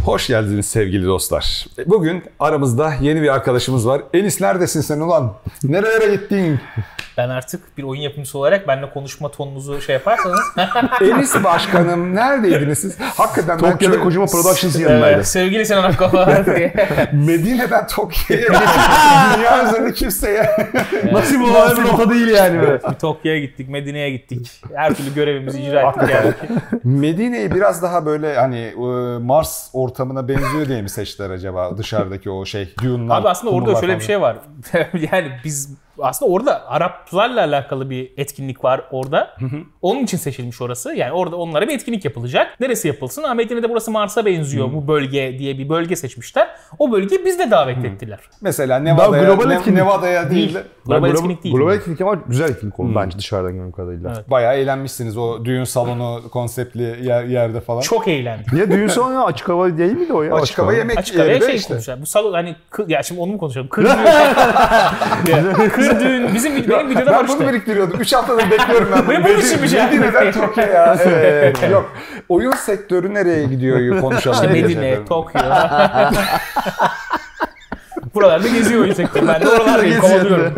Hoş geldiniz sevgili dostlar. Bugün aramızda yeni bir arkadaşımız var. Enis neredesin sen ulan? Nerelere gittin? Ben artık bir oyun yapımcısı olarak benimle konuşma tonunuzu şey yaparsanız. Enis başkanım neredeydiniz siz? Hakikaten ben Tokyo'da Kojima Productions yanındaydı. Sevgili Sinan Akkala diye. Medine'den Tokyo'ya dünya üzerinde kimseye. Nasıl bu olay bir nota değil yani böyle. Bir Tokyo'ya gittik, Medine'ye gittik. Her türlü görevimizi icra ettik yani. Medine'yi biraz daha böyle hani Mars ortamına benziyor diye mi seçtiler acaba dışarıdaki o şey Dune'lar? Abi aslında orada şöyle falan. bir şey var. Yani biz aslında orada Araplarla alakalı bir etkinlik var orada. Onun için seçilmiş orası. Yani orada onlara bir etkinlik yapılacak. Neresi yapılsın? Medine'de burası Mars'a benziyor bu bölge diye bir bölge seçmişler. O bölgeyi biz de davet ettiler. Mesela Nevada'ya değil de. Global etkinlik değil. Global etkinlik ama güzel etkinlik oldu bence dışarıdan gördüğüm kadarıyla. Evet. Bayağı eğlenmişsiniz o düğün salonu konseptli yerde falan. Çok eğlendik. Niye düğün salonu açık hava değil miydi o ya? Açık hava yemek Açık havaya yeri şey işte. konuşacağım. Bu salon hani ya şimdi onu mu konuşalım? Kır düğün benim videoda var Ben işte. bunu biriktiriyordum. 3 haftadır bekliyorum ben bunu. Bunun için bir şey. Medine'den Tokyo ya. Evet. Yok. Oyun sektörü nereye gidiyor konuşalım. İşte Medine, Tokyo. Buralarda geziyor oyun sektörü. Ben de oralardayım, kovalıyorum.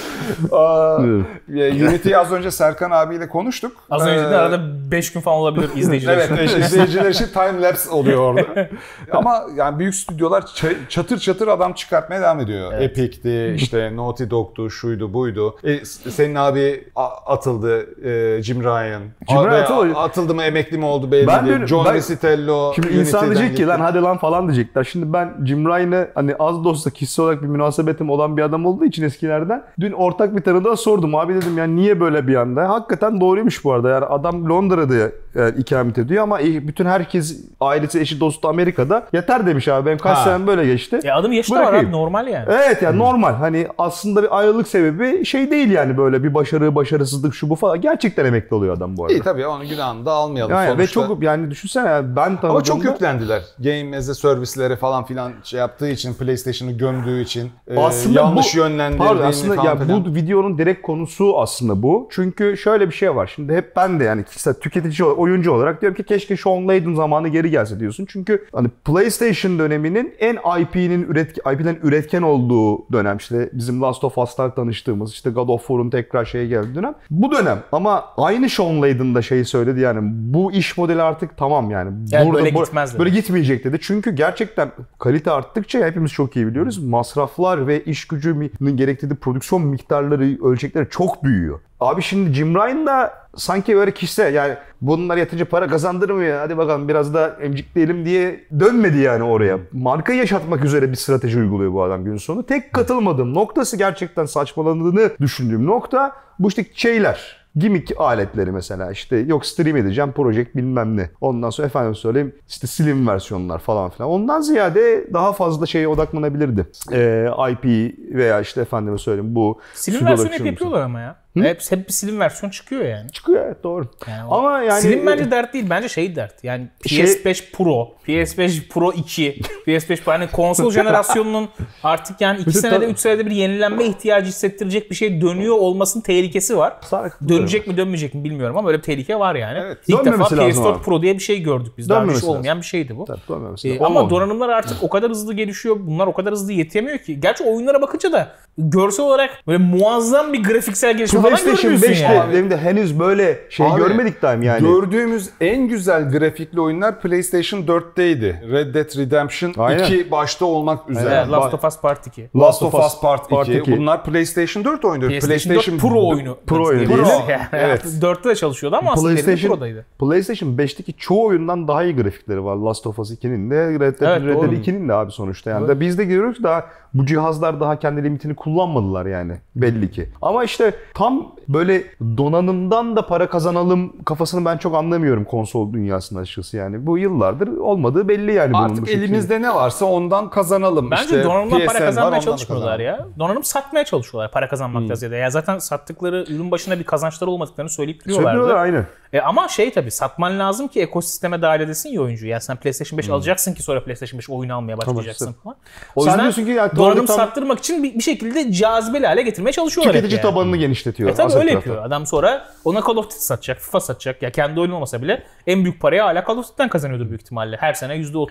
Unity'yi az önce Serkan abiyle konuştuk. Az önce de arada 5 gün falan olabilir izleyiciler için. Evet, izleyiciler için time lapse oluyor orada. Ama yani büyük stüdyolar çatır çatır adam çıkartmaya devam ediyor. Evet. Epic'ti, işte Naughty Dog'tu, şuydu, buydu. Senin abi atıldı, Jim Ryan. Jim Ryan atıldı mı, emekli mi oldu belli değil. John Visitello. Şimdi insan diyecek ki lan hadi lan falan diyecekler. Şimdi ben Jim Ryan'ı hani az da olsa kişisel olarak bir münasebetim olan bir adam olduğu için eskilerden dün ortak bir tanıdığa sordum. Abi dedim yani niye böyle bir anda? Hakikaten doğruymuş bu arada. Yani adam Londra'da ikamet ediyor ama bütün herkes ailesi, eşi, dostu Amerika'da. Yeter demiş abi benim kaç senem böyle geçti. Ya adım yaşı da var abi normal yani. Evet yani normal. Hani aslında bir ayrılık sebebi şey değil yani böyle bir başarısızlık şu bu falan. Gerçekten emekli oluyor adam bu arada. İyi tabii onun günahını da almayalım yani sonuçta. ve çok yani düşünsene yani ben tanıdığımda. Ama çok yüklendiler. Game as a Service'lere falan filan şey yaptığı için, PlayStation'ı gömdüğü için, aslında yanlış yönlendirdiğini aslında falan ya filan. bu videonun direkt konusu aslında bu. Çünkü şöyle bir şey var. Şimdi hep ben de yani tüketici, oyuncu olarak diyorum ki keşke Sean Layden zamanı geri gelse diyorsun. Çünkü hani PlayStation döneminin en IP'den üretken olduğu dönem. İşte bizim Last of Us'lar tanıştığımız, işte God of War'un tekrar şeye geldiği dönem. Bu dönem ama aynı Sean Layden da şeyi söyledi yani bu iş modeli artık tamam yani. Yani böyle gitmez dedi. Böyle gitmeyecek dedi. Çünkü gerçekten kalite arttıkça hepimiz çok iyi biliyoruz. Masraflar ve iş gücünün gerektirdiği prodüksiyon miktarları, ölçekleri çok büyüyor. Abi şimdi Jim Ryan da sanki böyle kişisel yani bunlar yatınca para kazandırmıyor. Hadi bakalım biraz da emcikleyelim diye dönmedi yani oraya. Markayı yaşatmak üzere bir strateji uyguluyor bu adam gün sonu. Tek katılmadığım noktası gerçekten saçmalandığını düşündüğüm nokta bu işte şeyler. Gimmick aletleri mesela işte yok stream edeceğim project bilmem ne. Ondan sonra efendim söyleyeyim işte slim versiyonlar falan filan. Ondan ziyade daha fazla şeye odaklanabilirdi. IP veya işte efendime söyleyeyim bu. Slim versiyonu hep yapıyorlar ama ya. Hep bir slim versiyon çıkıyor yani. Çıkıyor evet doğru. Yani ama yani slim bence dert değil. Bence dert. Yani PS5 Pro, PS5 Pro 2, PS5 Pro hani konsol jenerasyonunun artık yani 2 senede 3 senede bir yenilenme ihtiyacı hissettirecek bir şey dönüyor olmasının tehlikesi var. Dönecek mi dönmeyecek mi bilmiyorum ama öyle bir tehlike var yani. Evet. İlk defa PS4 Pro diye bir şey gördük biz. Daha önce olmayan bir şeydi bu. Ama donanımlar artık o kadar hızlı gelişiyor. Bunlar o kadar hızlı yetemiyor ki. Gerçi oyunlara bakınca da görsel olarak böyle muazzam bir grafiksel gelişme falan görmüyorsun yani. De henüz böyle şey abi, görmedik daha yani. Gördüğümüz en güzel grafikli oyunlar PlayStation 4'teydi. Red Dead Redemption 2 başta olmak üzere. Evet, Last of Us Part 2. Last of Us Part 2. Bunlar PlayStation 4 oyunu. PlayStation 4 Pro oyunu. Pro oyunu. Yani. Evet. 4'te de çalışıyordu ama aslında Pro'daydı. PlayStation 5'teki çoğu oyundan daha iyi grafikleri var. Last of Us 2'nin de Red Dead 2'nin de abi sonuçta yani. Evet. Biz de görüyoruz daha bu cihazlar daha kendi limitini kullanmadılar yani belli ki. Ama işte tam böyle donanımdan da para kazanalım kafasını ben çok anlamıyorum konsol dünyasında açıkçası yani. Bu yıllardır olmadığı belli yani. Artık elimizde ne varsa ondan kazanalım. Bence işte donanımdan para kazanmaya çalışmıyorlar ya. Donanım satmaya çalışıyorlar para kazanmakta ziyade. Ya zaten sattıkları ürün başına bir kazançları olmadıklarını söyleyip duruyorlardı. Söylüyorlar aynı. Ama tabii satman lazım ki ekosisteme dahil edesin ya oyuncuyu. Yani sen PlayStation 5 alacaksın ki sonra PlayStation 5 oyunu almaya başlayacaksın falan. O yüzden diyorsun ki yani donanım sattırmak için bir şekilde cazibeli hale getirmeye çalışıyorlar. Tüketici tabanını genişletiyor. Tabii öyle yapıyor. Adam sonra ona Call of Duty satacak, FIFA satacak. Ya kendi oyunu olmasa bile en büyük parayı hala Call of Duty'den kazanıyordur büyük ihtimalle. Her sene %30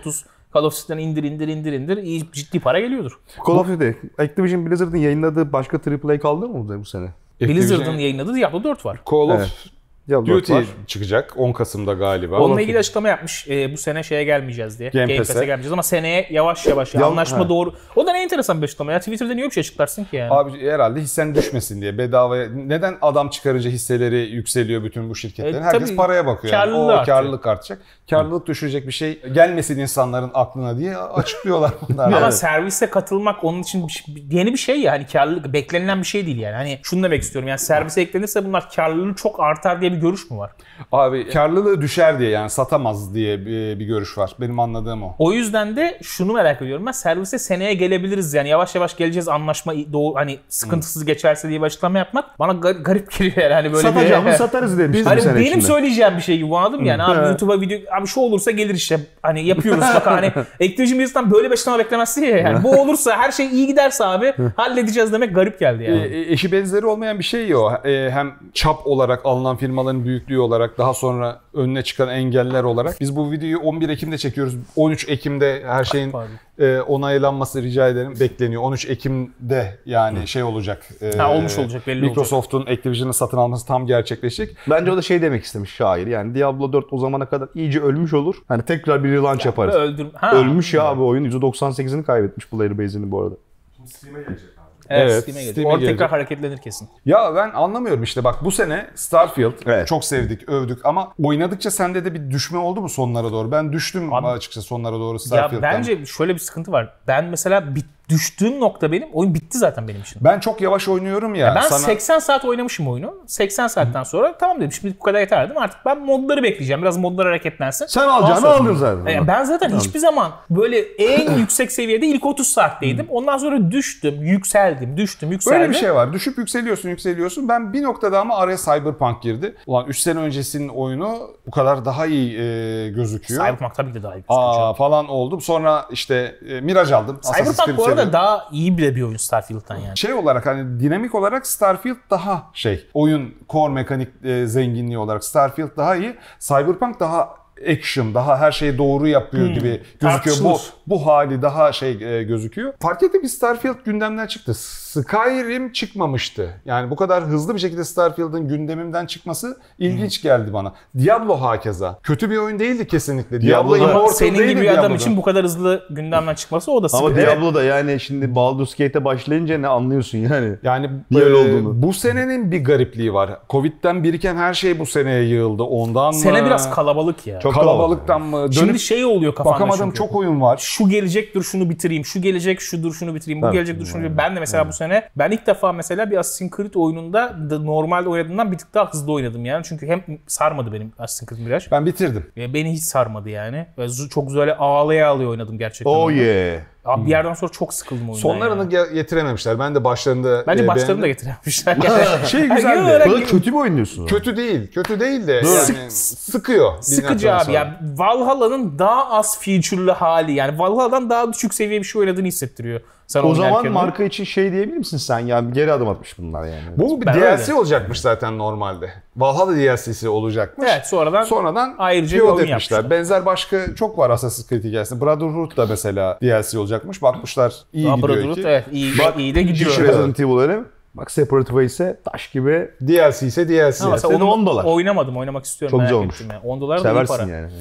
Call of Duty'den indir. İyi, ciddi para geliyordur. Call of Duty. Activision Blizzard'ın yayınladığı başka AAA kaldı mı bu sene? Blizzard'ın yayınladığı Diablo 4 var. Call of Evet. Diablo Duty var. çıkacak 10 Kasım'da galiba. Onunla ilgili açıklama yapmış. Bu sene şeye gelmeyeceğiz diye. Game Game Pass'e Pass'e gelmeyeceğiz ama seneye yavaş anlaşma doğru. O da ne enteresan bir açıklama ya. Twitter'da niye bir şey açıklarsın ki yani? Abi herhalde hissen düşmesin diye bedavaya. Neden adam çıkarınca hisseleri yükseliyor bütün bu şirketlerin? Herkes tabii, paraya bakıyor. karlılığı artıyor. Karlılık artacak. Karlılık düşürecek bir şey gelmesin insanların aklına diye açıklıyorlar bunlar. Ama servise katılmak onun için yeni bir şey ya. Hani karlılık beklenilen bir şey değil yani. Hani şunu demek istiyorum. Yani servise eklenirse bunlar karlılığı çok artar diye bir görüş mü var? Abi karlılığı düşer diye yani satamaz diye bir görüş var. Benim anladığım o. O yüzden de şunu merak ediyorum ben. Servise seneye gelebiliriz yani. Yavaş yavaş geleceğiz anlaşma hani sıkıntısız geçerse diye bir açıklama yapmak bana garip geliyor yani. Böyle Satacağımız satarız demiştim hani sene benim içinde. söyleyeceğim bir şey gibi anladın mı yani? Abi YouTube'a video abi şu olursa gelir işte. Hani yapıyoruz bak hani Activision Blizzard'dan böyle bir açıklama beklemezsin ya yani. Bu olursa her şey iyi giderse abi halledeceğiz demek garip geldi yani. Eşi benzeri olmayan bir şey o. Hem çap olarak alınan firmaların büyüklüğü olarak daha sonra önüne çıkan engeller olarak. Biz bu videoyu 11 Ekim'de çekiyoruz. 13 Ekim'de her şeyin onaylanması rica ederim bekleniyor. 13 Ekim'de yani şey olacak. Olmuş olacak belli olacak. Microsoft'un Activision'ı satın alması tam gerçekleşecek. Bence o da şey demek istemiş şair. Yani Diablo 4 o zamana kadar iyice ölmüş olur. Hani tekrar bir relaunch yaparız. Ölmüş ya abi oyun. %98'ini kaybetmiş player base'ini bu arada. Steam'e gelecek abi. Evet, Steam'e gelecek. Steam'e Orada gelecek. tekrar hareketlenir kesin. Ya ben anlamıyorum işte bak bu sene Starfield Evet. çok sevdik, övdük ama oynadıkça sende de bir düşme oldu mu sonlara doğru? Ben düştüm Abi, açıkçası sonlara doğru Ya Starfield'dan. bence şöyle bir sıkıntı var. Ben mesela düştüğüm nokta benim oyun bitti zaten benim için. Ben çok yavaş oynuyorum ya. Ben 80 saat oynamışım oyunu. 80 saatten sonra tamam dedim şimdi bu kadar yeter dedim. Artık ben modları bekleyeceğim. Biraz modlar hareketlensin. Sen alacağını Ondan sonra- aldın zaten. Ben zaten hiçbir zaman böyle en yüksek seviyede ilk 30 saatteydim. Ondan sonra düştüm, yükseldim. Böyle bir şey var. Düşüp yükseliyorsun. Ben bir noktada ama araya Cyberpunk girdi. Ulan 3 sene öncesinin oyunu bu kadar daha iyi gözüküyor. Cyberpunk tabii ki de daha iyi gözüküyor. Falan oldum. Sonra işte Mirage aldım. Assassin's Cyberpunk bu Creed arada seviyorum. daha iyi bile bir oyun Starfield'dan yani. Şey olarak hani dinamik olarak Starfield daha oyun core mekanik zenginliği olarak Starfield daha iyi. Cyberpunk daha action, daha her şeyi doğru yapıyor gibi gözüküyor. Tartışılır. Bu hali daha gözüküyor. Fark ettim ki Starfield gündemden çıktı. Skyrim çıkmamıştı. Yani bu kadar hızlı bir şekilde Starfield'ın gündemimden çıkması ilginç geldi bana. Diablo hakeza. Kötü bir oyun değildi kesinlikle. Diablo Immortal Ama senin değildi gibi bir adam Diablo'da. için bu kadar hızlı gündemden çıkması o da Ama sıkıntı. Diablo'da yani şimdi Baldur's Gate'e başlayınca ne anlıyorsun yani. Yani Niye öyle olduğunu. bu senenin bir garipliği var. Covid'den biriken her şey bu seneye yığıldı. Ondan mı? Sene biraz kalabalık ya. Çok kalabalıktan mı? Dönüp Şimdi şey oluyor kafanda bakamadığım çünkü. çok oyun var. Şu gelecek dur şunu bitireyim. Şu gelecek şudur şunu bitireyim. Bu Evet. gelecek dur şunu bitireyim. Ben de mesela bu sene ilk defa mesela bir Assassin's Creed oyununda normalde oynadığımdan bir tık daha hızlı oynadım yani. Çünkü hem sarmadı benim Assassin's Creed Mirage. Ben bitirdim. Beni hiç sarmadı yani. Ve çok böyle ağlaya oynadım gerçekten. Oh oyunu. yeah. Abi bir yerden sonra çok sıkıldım oyundan. Sonlarını yani. getirememişler. Ben de başlarında Bence başlarını da beğendim. getirememişler. Şey Yok, güzeldi. öyle Böyle kötü bir oyun diyorsun. Kötü değil de yani sıkıyor. bir Sıkıcı noktadan abi sonra. ya. Valhalla'nın daha az feature'lı hali yani. Valhalla'dan daha düşük seviye bir şey oynadığını hissettiriyor. Sen O zaman oynarken. marka için şey diyebilir misin sen ya? Geri adım atmış bunlar yani. Bu bir Ben DLC öyle. olacakmış zaten normalde. Valhalla DLC'si olacakmış. Evet sonradan ayrıca bir oyun etmişler. yapmışlar. Benzer başka çok var Assassin's Creed hikayesinde. Brotherhood da mesela DLC olacakmış. Bakmışlar iyi gidiyor Brotherhood ki. evet iyi de gidiyor. Şu Resident Evil öyle mi? Bak Separate Ways'e taş gibi DLC ise DLC. Ama mesela Sene onu $10. Oynamadım, oynamak istiyorum. Çok merak güzel olmuş. ettim yani. $10 da iyi para. seversin yani.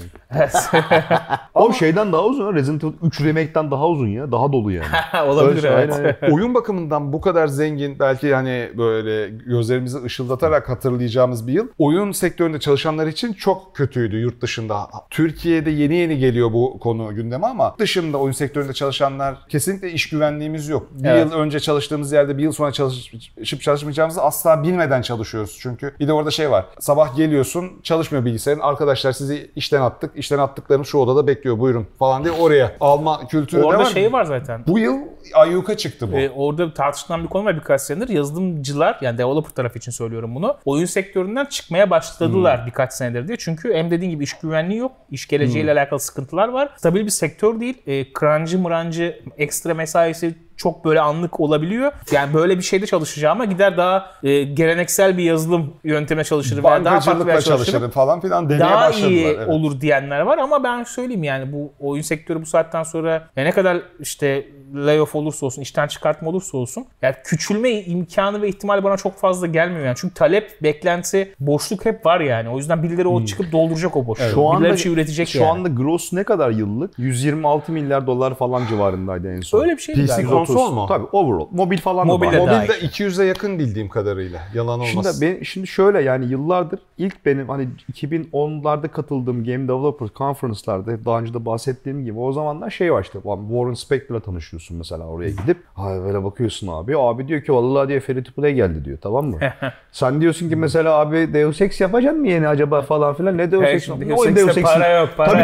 O şeyden daha uzun. Resident Evil 3 Remake'den daha uzun ya. Daha dolu yani. Olabilir Öyle, evet. aynen. Oyun bakımından bu kadar zengin, belki hani böyle gözlerimizi ışıldatarak hatırlayacağımız bir yıl. Oyun sektöründe çalışanlar için çok kötüydü yurt dışında. Türkiye'de yeni geliyor bu konu gündeme ama dışında oyun sektöründe çalışanlar kesinlikle iş güvenliğimiz yok. Bir Evet. yıl önce çalıştığımız yerde bir yıl sonra çalışıp çalışmayacağımızı asla bilmeden çalışıyoruz çünkü. Bir de orada şey var. Sabah geliyorsun, çalışmıyor bilgisayarın. Arkadaşlar sizi işten attık. İşten attıklarını şu odada bekliyor. Buyurun falan diye oraya alma kültürü de Orada var. şey var zaten. Bu yıl ayyuka çıktı bu. Orada tartışılan bir konu var birkaç senedir. Yazılımcılar yani developer tarafı için söylüyorum bunu. Oyun sektöründen çıkmaya başladılar birkaç senedir diye. Çünkü hem dediğin gibi iş güvenliği yok. İş geleceğiyle alakalı sıkıntılar var. Stabil bir sektör değil. Crunch'ı mırancı ekstra mesaisi çok böyle anlık olabiliyor. Yani böyle bir şeyde çalışacağıma gider daha geleneksel bir yazılım yöntemine çalışırım. Daha farklı Bankacılıkla çalışırım falan filan demeye daha başladılar. iyi Evet. olur diyenler var ama ben söyleyeyim yani bu oyun sektörü bu saatten sonra ne kadar işte layoff olursa olsun, işten çıkartma olursa olsun yani küçülme imkanı ve ihtimali bana çok fazla gelmiyor yani. Çünkü talep, beklenti, boşluk hep var yani. O yüzden birileri o çıkıp dolduracak o boşluğu. Şu Birileri anda bir şey üretecek şu yani. anda gross ne kadar yıllık? 126 milyar dolar falan civarındaydı en son. Öyle bir şey PC galiba. konsol mu? Tabii overall. Mobil falan Mobil da de var. dahil. Mobilde 200'e yakın bildiğim kadarıyla. Yalan olmaz. Şimdi şöyle yani yıllardır ilk benim hani 2010'larda katıldığım Game Developers Conference'larda daha önce de bahsettiğim gibi o zamanlar şey var işte Warren Spector'la tanışıyorsun mesela oraya gidip. Böyle bakıyorsun abi. Abi diyor ki vallahi diyor free to play geldi diyor, tamam mı? Sen diyorsun ki mesela abi Deus Ex yapacaksın mı yeni acaba falan filan. Ne Deus Ex? Deus Ex'te para yok. Tabii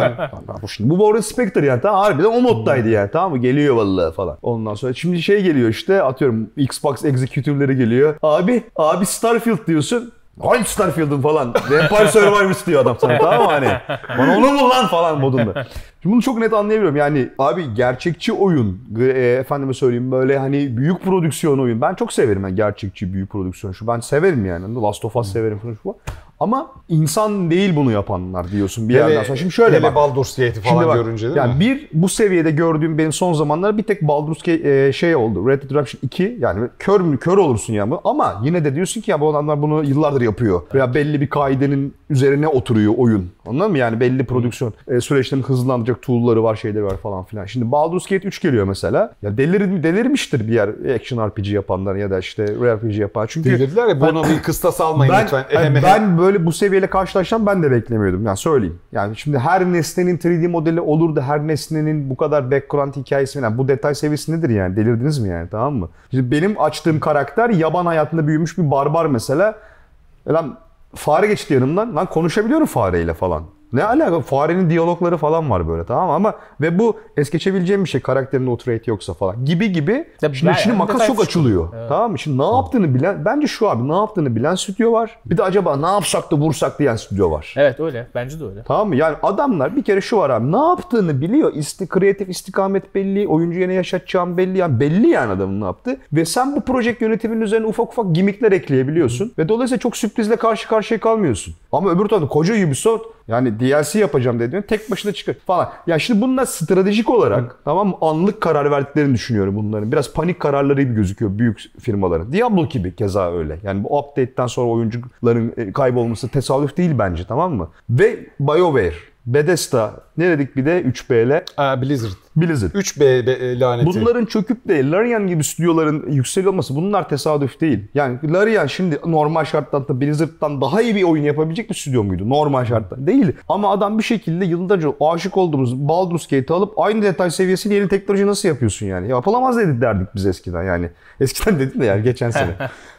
şimdi bu Warren Spector yani tamam harbiden o moddaydı yani tamam mı? Geliyor vallahi falan. Ondan sonra şimdi şey geliyor işte atıyorum Xbox executive'leri geliyor. Abi Starfield diyorsun. Hangi Starfield'ın falan. Vampire Survivors diyor adam sana tamam mı hani. Bana onu bul lan falan modunda. Şimdi bunu çok net anlayabiliyorum. Yani abi gerçekçi oyun, efendime söyleyeyim böyle hani büyük prodüksiyon oyun. Ben çok severim yani gerçekçi büyük prodüksiyon. Ben severim yani. Last of Us severim falan şu. Ama insan değil bunu yapanlar diyorsun bir yerden sonra. Şimdi şöyle bak. Baldur's Gate'i falan görünce değil yani mi? Bu seviyede gördüğüm benim son zamanlar bir tek Baldur's Gate şey oldu. Red Dead Redemption 2 yani kör olursun yani. Ama yine de diyorsun ki ya bu adamlar bunu yıllardır yapıyor. Veya belli bir kaidenin üzerine oturuyor oyun. Anladın mı? Yani belli prodüksiyon süreçlerini hızlandıracak tool'ları var, şeyleri var falan filan. Şimdi Baldur's Gate 3 geliyor mesela. Ya delirmiştir bir yer action RPG yapanlar ya da işte RPG yapan. Çünkü delirdiler ya bunu bir kıstas almayın lütfen. Ben böyle bu seviyeyle karşılaşsam ben de beklemiyordum. Yani söyleyeyim. Yani şimdi her nesnenin 3D modeli olur da her nesnenin bu kadar background hikayesi falan. Bu detay seviyesi nedir yani? Delirdiniz mi yani? Tamam mı? Şimdi benim açtığım karakter yaban hayatında büyümüş bir barbar mesela. Lan fare geçti yanımdan. Lan konuşabiliyorum fareyle falan. Ne alaka? Farenin diyalogları falan var böyle tamam mı? Ama ve bu es geçebileceğim bir şey karakterin o trait yoksa falan gibi. Şimdi makas çok açılıyor. Evet. Tamam mı? Şimdi ne yaptığını bilen bence şu abi ne yaptığını bilen stüdyo var. Bir de acaba ne yapsak da vursak diyen stüdyo var. Evet öyle. Bence de öyle. Tamam mı? Yani adamlar bir kere şu var abi. Ne yaptığını biliyor. Kreatif istikamet belli. Oyuncuya ne yaşatacağım belli. Yani belli yani adamın ne yaptı. Ve sen bu proje yönetiminin üzerine ufak gimmickler ekleyebiliyorsun. Ve dolayısıyla çok sürprizle karşı karşıya kalmıyorsun. Ama öbür tarafta koca Ubisoft yani DLC yapacağım dediğin tek başına çıkar falan. Ya şimdi bunlar stratejik olarak tamam mı anlık karar verdiklerini düşünüyorum bunların. Biraz panik kararları gibi gözüküyor büyük firmaların. Diablo gibi keza öyle. Yani bu update'ten sonra oyuncuların kaybolması tesadüf değil bence tamam mı? Ve BioWare, Bethesda, ne dedik bir de 3B'le? Blizzard. 3B laneti. Bunların çöküp de Larian gibi stüdyoların yükseliyor olması bunlar tesadüf değil. Yani Larian şimdi normal şartlarda Blizzard'dan daha iyi bir oyun yapabilecek bir stüdyo muydu? Normal şartlarda değil. Ama adam bir şekilde yıllarca aşık olduğumuz Baldur's Gate'i alıp aynı detay seviyesiyle yeni teknoloji nasıl yapıyorsun yani? Yapılamaz derdik biz eskiden yani. Eskiden dedim de yani geçen sene.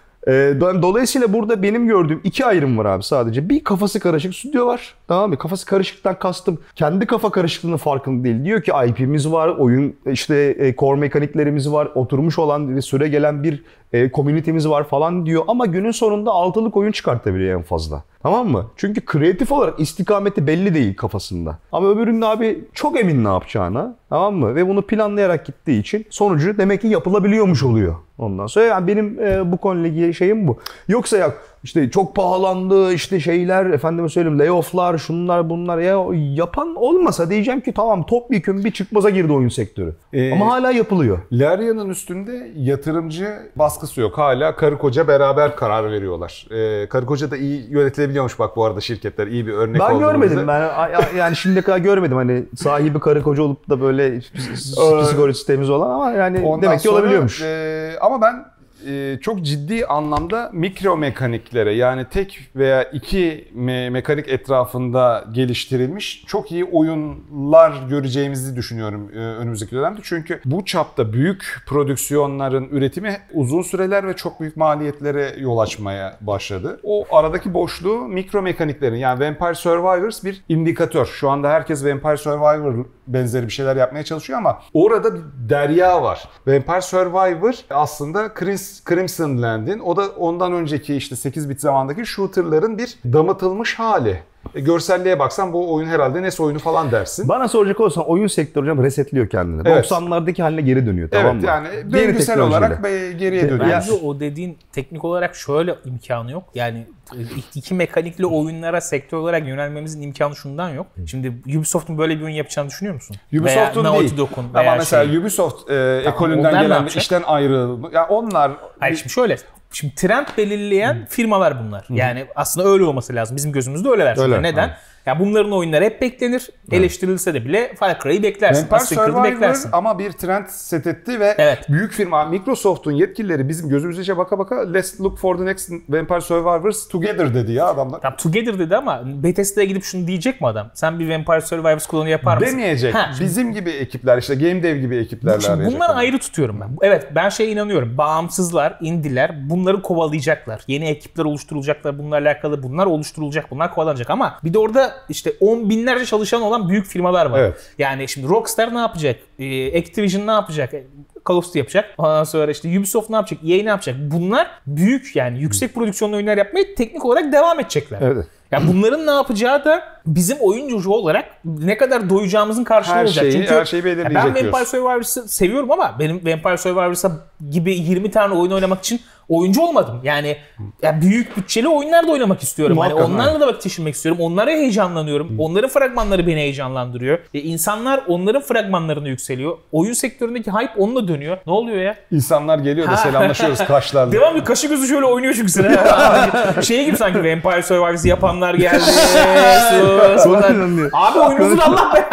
Dolayısıyla burada benim gördüğüm iki ayrım var abi sadece. Bir kafası karışık stüdyo var. Tamam mı? Kafası karışıktan kastım. Kendi kafa karışıklığının farkında değil. Diyor ki IP'miz var, oyun işte core mekaniklerimiz var, oturmuş olan ve süre gelen bir community'miz var falan diyor. Ama günün sonunda 6'lık oyun çıkartabiliyor en fazla. Tamam mı? Çünkü kreatif olarak istikameti belli değil kafasında. Ama öbüründe abi çok emin ne yapacağına. Tamam mı? Ve bunu planlayarak gittiği için sonucu demek ki yapılabiliyormuş oluyor. Ondan sonra yani benim bu konuyla ilgili şeyim bu. Yoksa ya işte çok pahalandı işte şeyler efendime söyleyeyim layoff'lar şunlar bunlar ya yapan olmasa diyeceğim ki tamam topyekun bir çıkmaza girdi oyun sektörü. Ama hala yapılıyor. Larian'ın üstünde yatırımcı baskısı yok. Hala karı koca beraber karar veriyorlar. Karı koca da iyi yönetilebiliyormuş bak bu arada şirketler. İyi bir örnek oldu. Ben görmedim. Yani şimdiye kadar görmedim hani sahibi karı koca olup da böyle psikolojik sistemimiz olan ama yani ondan demek ki olabiliyormuş. Ama ben çok ciddi anlamda mikro mekaniklere yani tek veya iki mekanik etrafında geliştirilmiş çok iyi oyunlar göreceğimizi düşünüyorum önümüzdeki dönemde. Çünkü bu çapta büyük prodüksiyonların üretimi uzun süreler ve çok büyük maliyetlere yol açmaya başladı. O aradaki boşluğu mikro mekaniklerin yani Vampire Survivors bir indikatör. Şu anda herkes Vampire Survivor benzeri bir şeyler yapmaya çalışıyor ama orada bir derya var. Vampire Survivor aslında Crimson Land'in o da ondan önceki işte 8 bit zamandaki shooter'ların bir damıtılmış hali. görselliğe baksan bu oyun herhalde NES oyunu falan dersin. Bana soracak olursan oyun sektörü hocam resetliyor kendini. Evet. 90'lardaki haline geri dönüyor, tamam mı? Evet, yani Yeni döngüsel olarak geriye dönüyor. Bence o dediğin teknik olarak şöyle imkanı yok. Yani iki mekanikli oyunlara sektör olarak yönelmemizin imkanı şundan yok. Şimdi Ubisoft'un böyle bir oyun yapacağını düşünüyor musun? Ubisoft'un veya değil. Naughty Dog'un Ama veya mesela Ubisoft ekolünden onlar ne gelen yapacak? işten ayrılma. Yani onlar Hayır şimdi şöyle. Şimdi trend belirleyen firmalar bunlar. Yani aslında öyle olması lazım. Bizim gözümüzde öyleler. Çünkü Öyle, neden? evet. Ya bunların oyunları hep beklenir. Eleştirilse de bile Far Cry'ı beklersin. Vampire Assassin's Creed'i beklersin. Survivor ama bir trend set etti ve Evet. büyük firma Microsoft'un yetkilileri bizim gözümüze baka baka let's look for the next Vampire Survivors together dedi ya adamlar. Tam Together dedi ama Bethesda'ya gidip şunu diyecek mi adam? Sen bir Vampire Survivors klonu yapar mısın? Demeyecek. Ha, Bizim gibi ekipler işte Game Dev gibi ekiplerle Şimdi arayacak. bunları ayrı tutuyorum ben. Evet ben şeye inanıyorum. Bağımsızlar, indiler bunları kovalayacaklar. Yeni ekipler oluşturulacaklar. Bunlarla alakalı bunlar oluşturulacak. Bunlar kovalanacak ama bir de orada işte 10 binlerce çalışan olan büyük firmalar var. Evet. Yani şimdi Rockstar ne yapacak? Activision ne yapacak? Call of Duty yapacak. Ondan sonra işte Ubisoft ne yapacak? EA ne yapacak? Bunlar büyük yani yüksek prodüksiyonlu oyunlar yapmaya teknik olarak devam edecekler. Evet. Ya bunların ne yapacağı da bizim oyuncu olarak ne kadar doyacağımızın karşılığı Her olacak. şeyi- Çünkü her şeyi belirleyecek ben Vampire diyorsun. Survivors'ı seviyorum ama benim Vampire Survivors'a gibi 20 tane oyun oynamak için oyuncu olmadım. Yani ya büyük bütçeli oyunlar da oynamak istiyorum. Hani Muhakkak, onlarla da vakit geçirmek istiyorum. Onlara heyecanlanıyorum. Onların fragmanları beni heyecanlandırıyor. İnsanlar onların fragmanlarına yükseliyor. Oyun sektöründeki hype onunla dönüyor. Ne oluyor ya? İnsanlar geliyor da Ha. selamlaşıyoruz kaşlarla. Devamlı kaşı gözü şöyle oynuyor çünkü sana. Şey gibi sanki Vampire Survivors yapanlar geldi. Sus falan. inanmıyor. Abi oyunumuzun Allah be.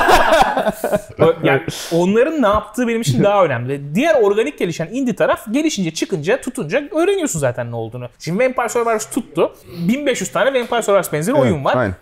Yani onların ne yaptığı benim için daha önemli. Diğer organik gelişen indie taraf gelişince, çıkınca, tutunca öğreniyorsun zaten ne olduğunu. Şimdi Vampire Survivors tuttu. 1500 tane Vampire Survivors benzeri oyun var. aynen.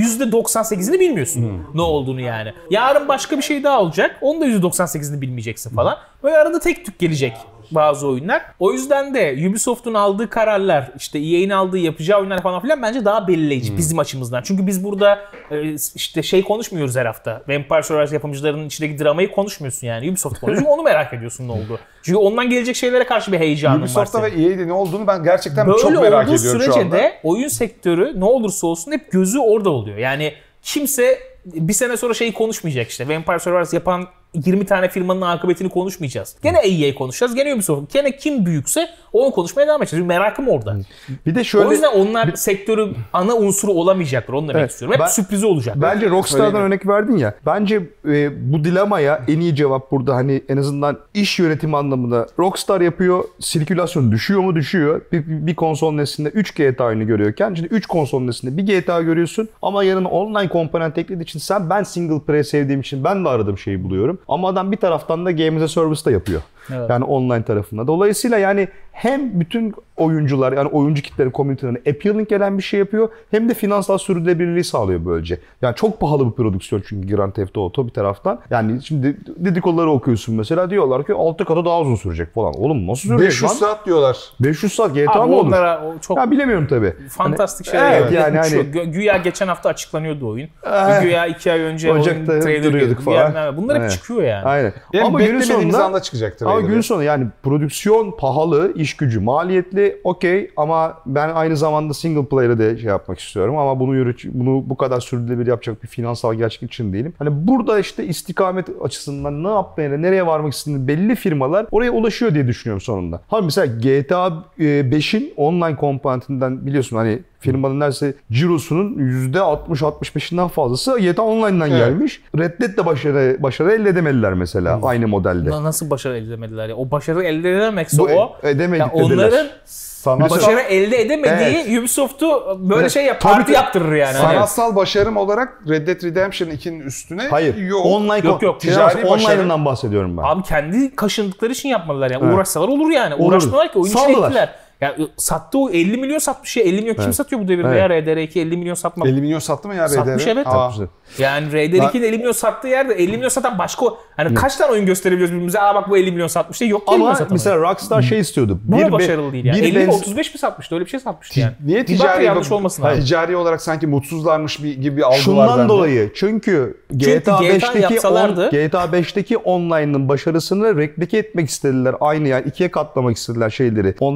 %98'ini bilmiyorsun ne olduğunu yani. Yarın başka bir şey daha olacak. Onun da %98'ini bilmeyeceksin falan. Böyle arada tek tük gelecek bazı oyunlar. O yüzden de Ubisoft'un aldığı kararlar, işte EA'nin aldığı yapacağı oyunlar falan filan bence daha belirleyici bizim açımızdan. Çünkü biz burada işte şey konuşmuyoruz her hafta. Vampire Survivors yapımcılarının içindeki dramayı konuşmuyorsun yani. Ubisoft konuşuyor. Onu merak ediyorsun ne oldu. Çünkü ondan gelecek şeylere karşı bir heyecanın var Ubisoft'ta senin. ve EA'de ne olduğunu ben gerçekten Böyle çok merak olduğu ediyorum şu sürece anda. de oyun sektörü ne olursa olsun hep gözü orada oluyor. Yani kimse bir sene sonra şeyi konuşmayacak işte. Vampire Survivors yapan 20 tane firmanın akıbetini konuşmayacağız. Gene EA konuşacağız. Gene Ubisoft. Gene kim büyükse onu konuşmaya devam edeceğiz. Çünkü merakım orada. Bir de şöyle O yüzden onlar sektörün ana unsuru olamayacaklar. Onu demek Evet, istiyorum. Hep sürprizi olacak. Bence Rockstar'dan Söyleyeyim. örnek verdin ya. Bence bu dilemaya en iyi cevap burada hani en azından iş yönetimi anlamında Rockstar yapıyor. Sirkülasyon düşüyor mu? Düşüyor. Bir konsol neslinde 3 GTA oyunu görüyorken şimdi 3 konsol neslinde bir GTA görüyorsun ama yanına online komponent eklediği için ben single player sevdiğim için ben de aradığım şeyi buluyorum. Ama adam bir taraftan da Game as a Service da yapıyor. Evet. Yani online tarafında. Dolayısıyla yani hem bütün oyuncular yani oyuncu kitlerin, komünitelerine appealing gelen bir şey yapıyor hem de finansal sürdürülebilirliği sağlıyor böylece. Yani çok pahalı bir prodüksiyon çünkü Grand Theft Auto bir taraftan. Yani şimdi dedikoduları okuyorsun mesela diyorlar ki 6 katı daha uzun sürecek falan. Oğlum nasıl sürecek 500 lan? saat diyorlar. 500 saat GTA Abi mı olur? onlara o çok Ya bilemiyorum tabii. fantastik Hani- şeyler. Evet, yani hani- Güya geçen hafta açıklanıyordu oyun. Güya 2 ay önce Ocak'ta oyun trailer duruyorduk geldi. falan. Bunlar hep Evet. çıkıyor yani. Aynen. Ama Ama günün beklemediğimiz sonunda anda çıkacaktır. Ama trailer. günün sonu yani prodüksiyon pahalı, iş gücü maliyetli, okey ama ben aynı zamanda single player'ı da şey yapmak istiyorum ama bunu bu kadar sürdürülebilir yapacak bir finansal gerçeklik için değilim. Hani burada işte istikamet açısından ne yapmaya, nereye varmak istediğini belli firmalar oraya ulaşıyor diye düşünüyorum sonunda. Hani mesela GTA 5'in online komponentinden biliyorsun hani firmanın neredeyse cirosunun %60-65'inden fazlası GTA Online'dan Evet. gelmiş. Red Dead de başarı elde edemediler mesela aynı modelde. Nasıl başarı elde edemediler ya? O başarı elde edemekse Bu o edemedikleri onların Sanatsal, başarı elde edemediği Ubisoft'u böyle Evet. şey Tabii parti ki. yaptırır yani. Hani sanatsal başarım olarak Red Dead Redemption 2'nin üstüne Hayır. yok. Online Yok, ticari ticari online'ından bahsediyorum ben. Abi kendi kaşındıkları için yapmadılar yani. Evet. Uğraşsalar olur yani. Olur. Uğraşmadılar ki oyun içine Saldılar. ettiler. Ya sattı o 50 milyon satmış ya. 50 milyon kim satıyor bu devirde Evet. ya? RDR2 50 milyon satmak. 50 milyon sattı mı ya RDR? Satmış, evet. Yani RDR2'nin 50 milyon sattığı yerde 50 milyon satan başka hani kaç tane oyun gösterebiliyoruz birbirimize? Aa bak bu 50 milyon satmış diye yok ki 50 milyon Ama satan. mesela Rockstar şey istiyordu. Bu da başarılı değil yani. 50 mi benz- 35 mi satmıştı? Öyle bir şey satmıştı yani. Niye Bir bak ticari yanlış olmasın abi. Ticari olarak sanki mutsuzlarmış gibi bir algı var Şundan bende. dolayı çünkü GTA GTA 5'teki yapsalardı- GTA 5'teki online'ın başarısını replike etmek istediler. Aynı yani ikiye katlamak istediler şeyleri. Online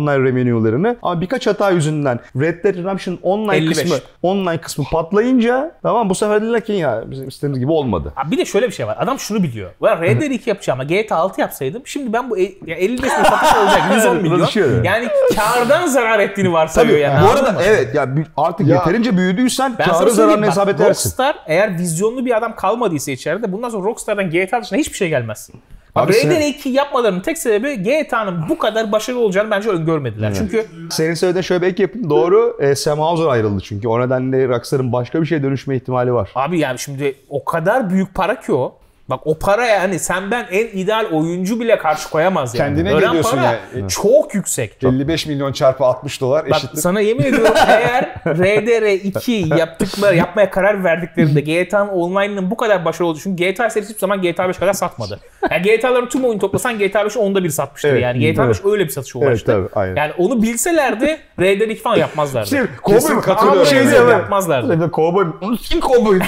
revenue'larını. Ama birkaç hata yüzünden Red Dead Redemption 55. online kısmı patlayınca tamam bu sefer dediler ki ya bizim istediğimiz gibi olmadı. Abi bir de şöyle bir şey var. Adam şunu biliyor. Ben Red Dead 2 yapacağım ama GTA 6 yapsaydım şimdi ben bu 55 milyon satış olacak 110 milyon. Yani kardan zarar ettiğini varsayıyor yani. Bu arada evet ya artık yeterince büyüdüysen karı zararını hesap edersin. Rockstar eğer vizyonlu bir adam kalmadıysa içeride bundan sonra Rockstar'dan GTA dışında hiçbir şey gelmez. Red Dead 2 yapmalarının tek sebebi GTA'nın bu kadar başarılı olacağını bence öngörmediler. Evet. Çünkü senin söylediğin şöyle bir ek yapayım. Doğru. Sam Houser ayrıldı çünkü. O nedenle Rockstar'ın başka bir şeye dönüşme ihtimali var. Abi yani şimdi o kadar büyük para ki o. Bak o para yani senden en ideal oyuncu bile karşı koyamaz yani. Kendine ölen geliyorsun para yani. Çok yüksek. 55 milyon çarpı 60 dolar Bak eşittir. sana yemin ediyorum eğer RDR2 yapmaya karar verdiklerinde GTA'nın online'ının bu kadar başarılı olduğu, çünkü GTA serisi hiçbir zaman GTA 5 kadar satmadı. Yani GTA'ların tüm oyunu toplasan GTA 5'i onda bir satmıştır evet, yani. GTA 5 öyle bir satışa ulaştı. Evet, tabii, aynen. Yani onu bilselerdi RDR2 falan yapmazlardı. Kesin katılıyorum. Yapmazlardı. Kovboy. Onu kim kovboy?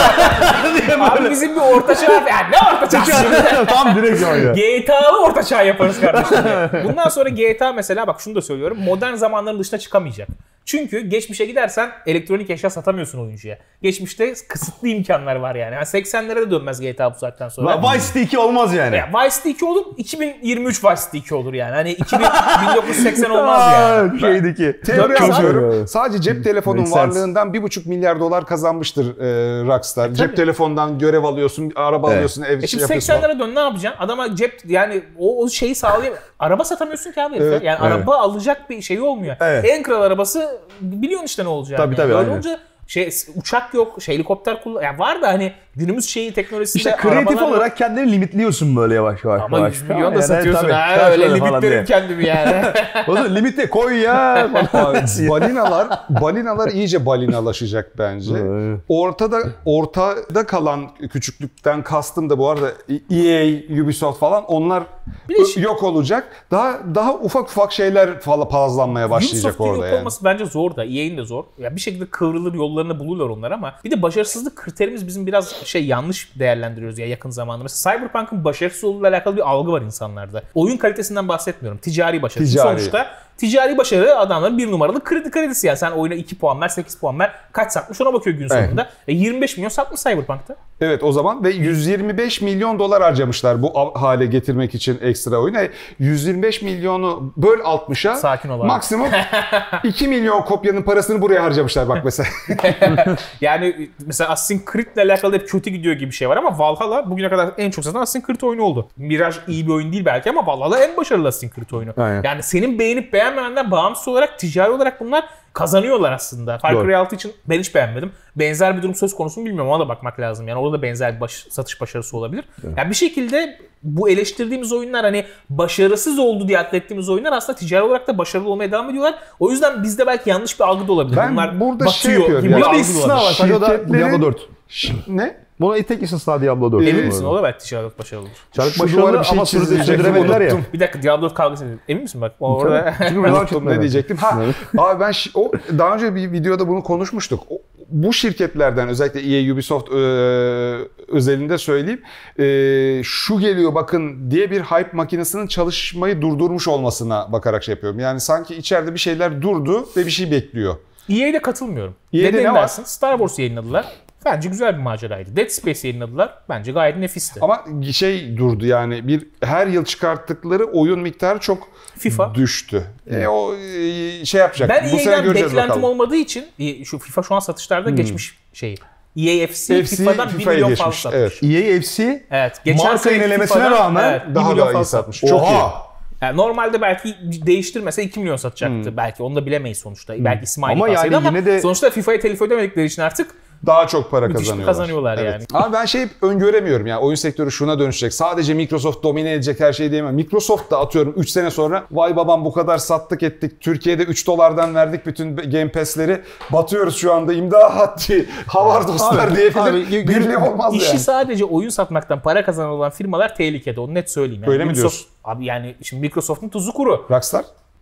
Abi bizim bir orta çağ. Yani ne orta çağ? Tam direkt ya. GTA'lı orta çağ yaparız kardeşim. Bundan sonra GTA mesela bak şunu da söylüyorum. Modern zamanların dışına çıkamayacak. Çünkü geçmişe gidersen elektronik eşya satamıyorsun oyuncuya. Geçmişte kısıtlı imkanlar var yani. 80'lere de dönmez GTA bu saatten sonra. Vice City 2 olmaz yani. Vice City 2 olur, 2023 Vice City 2 olur yani. Hani 1980 olmaz yani. Şeydeki. Teori yazıyorum. Sadece cep telefonun varlığından 1,5 milyar dolar kazanmıştır Rockstar. Cep telefondan görev alıyorsun, araba alıyorsun, ev şimdi yapıyorsun. 80'lere dön ne yapacaksın? Adama cep yani o şeyi sağlayamıyor. Araba satamıyorsun ki abi. Evet, yani araba alacak bir şey olmuyor. Evet. En kral arabası biliyorsun işte ne olacak. Tabii tabii. Böyle olunca uçak yok, helikopter kullan. Yani var da hani günümüz teknolojisinde İşte kreatif olarak kendini limitliyorsun böyle yavaş yavaş. Ama 100 milyon da satıyorsun. Ha, öyle limitlerim kendimi yani. O zaman limite koy ya. balinalar iyice balinalaşacak bence. Ortada kalan küçüklükten kastım da bu arada EA, Ubisoft falan onlar yok olacak. Daha ufak şeyler palazlanmaya başlayacak Ubisoft'un orada yok olması bence zor da. EA'in de zor. Ya bir şekilde kıvrılır yollarını bulurlar onlar ama bir de başarısızlık kriterimiz bizim biraz yanlış değerlendiriyoruz ya yakın zamanda. Mesela Cyberpunk'ın başarısız olduğuyla alakalı bir algı var insanlarda. Oyun kalitesinden bahsetmiyorum. Ticari başarı. Sonuçta ticari başarı adamların bir numaralı kredisi yani. Sen oyuna 2 puan ver, 8 puan ver. Kaç satmış ona bakıyor gün sonunda. 25 milyon satmış Cyberpunk'ta. Evet o zaman ve 125 milyon dolar harcamışlar bu hale getirmek için ekstra oyuna. 125 milyonu böl 60'a sakin ol abi. Maksimum 2 milyon kopyanın parasını buraya harcamışlar bak mesela. Yani mesela Assassin's Creed'le alakalı hep kötü gidiyor gibi bir şey var ama Valhalla bugüne kadar en çok satan Assassin's Creed oyunu oldu. Mirage iyi bir oyun değil belki ama Valhalla en başarılı Assassin's Creed oyunu. Aynen. Yani senin beğenip beğenmemenden bağımsız olarak ticari olarak bunlar kazanıyorlar aslında. Far Cry 6 için ben hiç beğenmedim. Benzer bir durum söz konusu mu bilmiyorum. Ona da bakmak lazım. Yani orada da benzer bir satış başarısı olabilir. Evet. Yani bir şekilde bu eleştirdiğimiz oyunlar hani başarısız oldu diye atlettiğimiz oyunlar aslında ticari olarak da başarılı olmaya devam ediyorlar. O yüzden bizde belki yanlış bir algı da olabilir. Ben bunlar burada batıyor gibi bir istisna var. Diablo 4. Ne? Buna tek istisna Diablo 4. Emin misin? O da belki ticari olarak başarılıdır. Çarık başarılı ama sürdüremediler ya. Bir dakika Diablo 4 kavgası edildi. Emin misin bak? Orada... Unuttum ne diyecektim. Abi ben daha önce bir videoda bunu konuşmuştuk. Bu şirketlerden özellikle EA, Ubisoft özelinde söyleyeyim. Şu geliyor bakın diye bir hype makinesinin çalışmayı durdurmuş olmasına bakarak yapıyorum. Yani sanki içeride bir şeyler durdu ve bir şey bekliyor. EA'de katılmıyorum. EA'de ne dersin? Star Wars yayınladılar. Bence güzel bir maceraydı. Dead Space yayınladılar. Bence gayet nefisti. Ama durdu yani her yıl çıkarttıkları oyun miktarı çok FIFA düştü. O yapacak. Ben bu sene göreceğiz beklentim bakalım. Olmadığı için şu FIFA şu an satışlarda geçmiş EA FC FIFA'dan 1 milyon fazla satmış. Evet. EA FC geçen marka yenilemesine rağmen daha da iyi satmış. Çok iyi. Yani normalde belki değiştirmese 2 milyon satacaktı. Belki onu da bilemeyiz sonuçta. Belki İsmail ama yani yine de sonuçta FIFA'ya telif ödemedikleri için artık daha çok para kazanıyorlar evet. Yani. Ama ben öngöremiyorum yani oyun sektörü şuna dönüşecek. Sadece Microsoft domine edecek her şeyi diyemem. Microsoft da atıyorum 3 sene sonra vay babam bu kadar sattık ettik. Türkiye'de 3 dolardan verdik bütün Game Pass'leri. Batıyoruz şu anda imdat diye. Havar dostlar diyebilir. Birliği olmaz İşi yani. sadece oyun satmaktan para kazanan olan firmalar tehlikede. Onu net söyleyeyim. Yani öyle mi diyorsun? Abi yani şimdi Microsoft'un tuzu kuru. Rockstar?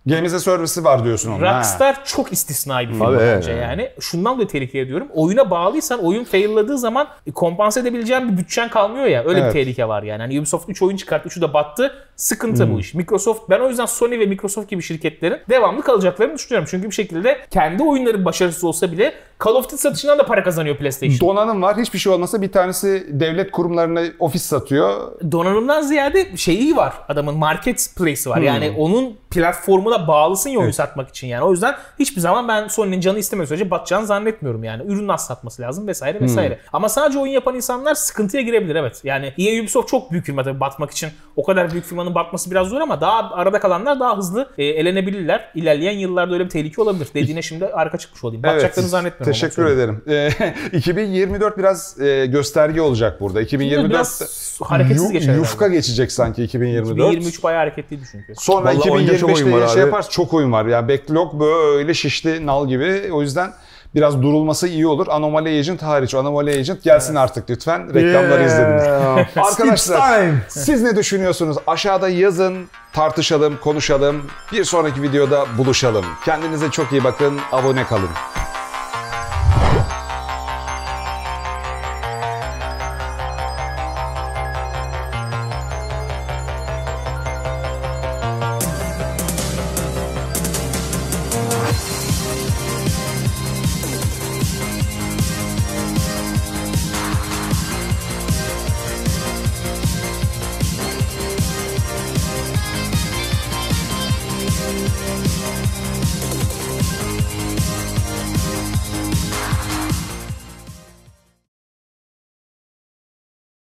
Game as a Service'i var diyorsun onun. Rockstar çok istisnai bir firma bence yani. Şundan dolayı tehlikeye ediyorum. Oyuna bağlıysan oyun failladığı zaman kompanse edebileceğin bir bütçen kalmıyor ya. Öyle bir tehlike var yani. Hani Ubisoft 3 oyun çıkarttı, 3'ü de battı. Sıkıntı bu iş. Microsoft, ben o yüzden Sony ve Microsoft gibi şirketlerin devamlı kalacaklarını düşünüyorum. Çünkü bir şekilde kendi oyunları başarısız olsa bile Call of Duty satışından da para kazanıyor PlayStation. Donanım var. Hiçbir şey olmasa bir tanesi devlet kurumlarına ofis satıyor. Donanımdan ziyade şeyi var. Adamın marketplace'i var. Yani onun platformuna bağlısın ya oyun satmak için yani. O yüzden hiçbir zaman ben Sony'nin canı istemediği sürece batacağını zannetmiyorum yani. Ürün nasıl satması lazım vesaire vesaire. Ama sadece oyun yapan insanlar sıkıntıya girebilir evet. Yani EA, Ubisoft çok büyük firma tabii batmak için. O kadar büyük firmanın batması biraz zor ama daha arada kalanlar daha hızlı elenebilirler. İlerleyen yıllarda öyle bir tehlike olabilir. Dediğine şimdi arka çıkmış olayım. Batacaklarını zannetmiyorum. Teşekkür ederim. 2024 biraz gösterge olacak burada. 2024 biraz hareketsiz geçer. Yufka geçecek sanki 2024. 2023 bayağı hareketliydi çünkü. Sonra 2025'te şey yaparız, çok oyun var. Yani backlog böyle şişti nal gibi. O yüzden biraz durulması iyi olur. Anomaly Agent hariç. Anomaly Agent gelsin artık lütfen. Reklamları izlediniz. Arkadaşlar siz ne düşünüyorsunuz? Aşağıda yazın, tartışalım, konuşalım. Bir sonraki videoda buluşalım. Kendinize çok iyi bakın. Abone kalın.